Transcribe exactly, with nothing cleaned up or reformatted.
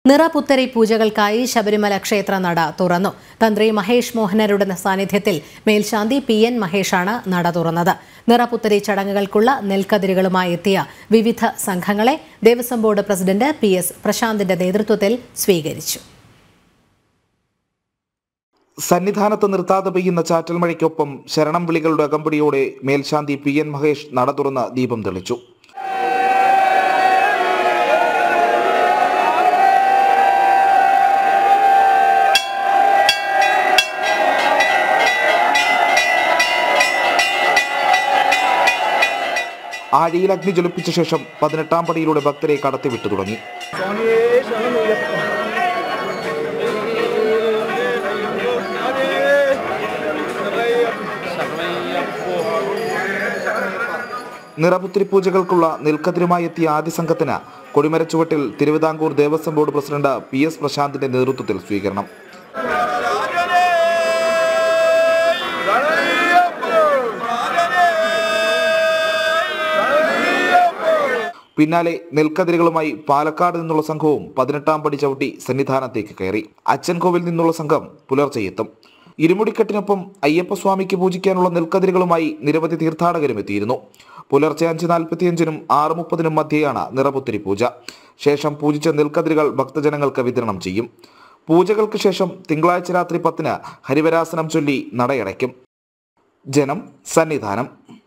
നിറപുത്തരി പൂജകൾക്കായി ശബരിമല ക്ഷേത്ര നട തുറന്നു. തന്ത്രി മഹേഷ് മോഹനരുടെ സാന്നിധ്യത്തിൽ മേൽശാന്തി പി എൻ മഹേഷാണ് നട തുറന്നത്. നിറപുത്തരി ചടങ്ങുകൾക്കുള്ള നെൽക്കതിരുകളുമായി എത്തിയ വിവിധ സംഘങ്ങളെ Devaswom board president P S പ്രശാന്തിന്റെ നേതൃത്വത്തിൽ സ്വീകരിച്ചു. സന്നിധാനത്ത് നിർത്താതെ പെയ്യുന്ന ചാറ്റൽ മഴയ്ക്കൊപ്പം ശരണം വിളികളുടെ അകമ്പടിയോടെ മേൽശാന്തി പി എൻ മഹേഷ് നട തുറന്ന് ദീപം തെളിച്ചു. ആഴിയിൽ അഗ്നി ജ്വലിപ്പിച്ച ശേഷം പതിനെട്ടാം പടിയിലൂടെ ഭക്തരെ കടത്തിവിട്ടു തുടങ്ങി. നിറപുത്തരി പൂജകൾക്കുള്ള നെൽക്കതിരുമായി എത്തിയ ആദ്യ സംഘത്തിന് കൊടിമരച്ചുവട്ടിൽ Thiruvithamkoor Devaswom board president P S പ്രശാന്തിന്റെ നേതൃത്വത്തിൽ സ്വീകരണം. പിന്നാലെ നെൽക്കതിരുകളുമായി പാലക്കാട് നിന്നുള്ള സംഘവും പതിനെട്ടാം പടി ചവിട്ടി സന്നിധാനത്തേക്ക് കയറി. അച്ചൻകോവിൽ നിന്നുള്ള സംഘം പുലർച്ചെ എത്തും. ഇരുമുടിക്കെട്ടിനൊപ്പം അയ്യപ്പസ്വാമിക്ക് പൂജിക്കാനുള്ള നെൽക്കതിരുകളുമായി നിരവധി തീർത്ഥാടകരും എത്തിയിരുന്നു. പുലർച്ചെ അഞ്ച് നാൽപ്പത്തിയഞ്ചിനും ആറ് മുപ്പതിനും മധ്യേയാണ് നിറപുത്തരി പൂജ. ശേഷം പൂജിച്ച നെൽക്കതിരുകൾ ഭക്തജനങ്ങൾക്ക് വിതരണം ചെയ്യും. പൂജകൾക്ക് ശേഷം തിങ്കളാഴ്ച രാത്രി പത്തിന് ഹരിവരാസനം ചൊല്ലി നടയടയ്ക്കും. ജനം, സന്നിധാനം.